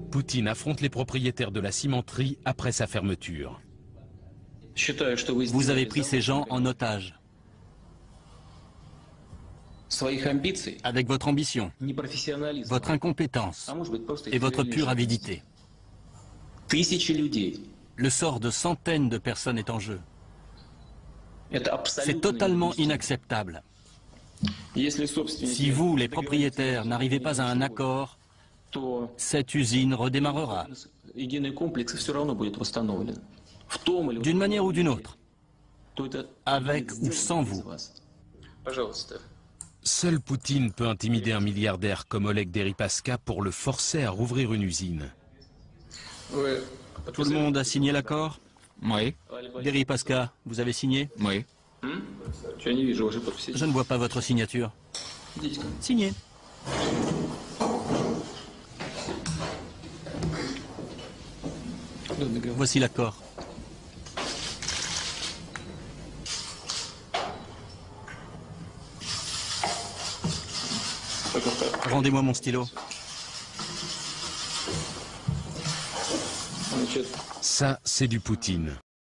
Poutine affronte les propriétaires de la cimenterie après sa fermeture. Vous avez pris ces gens en otage. Avec votre ambition, votre incompétence et votre pure avidité. Le sort de centaines de personnes est en jeu. C'est totalement inacceptable. Si vous, les propriétaires, n'arrivez pas à un accord, cette usine redémarrera. D'une manière ou d'une autre. Avec ou sans vous. Seul Poutine peut intimider un milliardaire comme Oleg Deripaska pour le forcer à rouvrir une usine. Tout le monde a signé l'accord? Oui. Deripaska, vous avez signé? Oui. Je ne vois pas votre signature. Signez. Voici l'accord. Rendez-moi mon stylo. Ça, c'est du Poutine.